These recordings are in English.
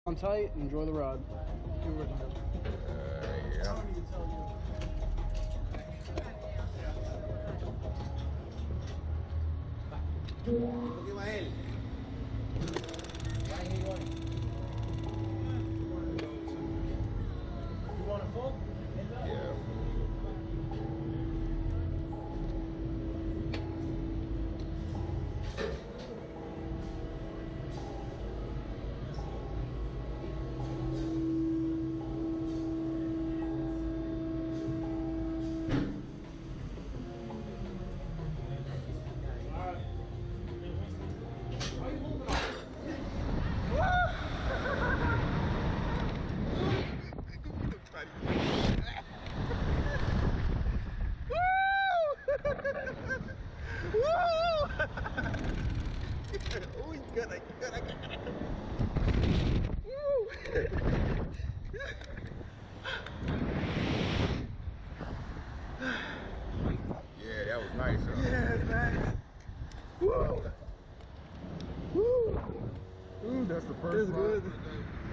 On tight and enjoy the ride. Yeah. Look at my head. Right here, you want a full? Yeah. Oh, he's good. Yeah, that was nice. Yeah, man. Woo! Woo! Ooh, that's the first That's one.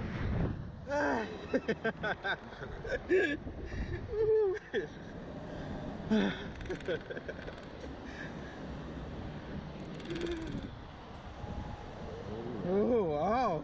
Oh, wow.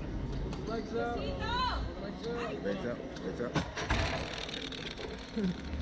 Legs up. Legs up. Legs up.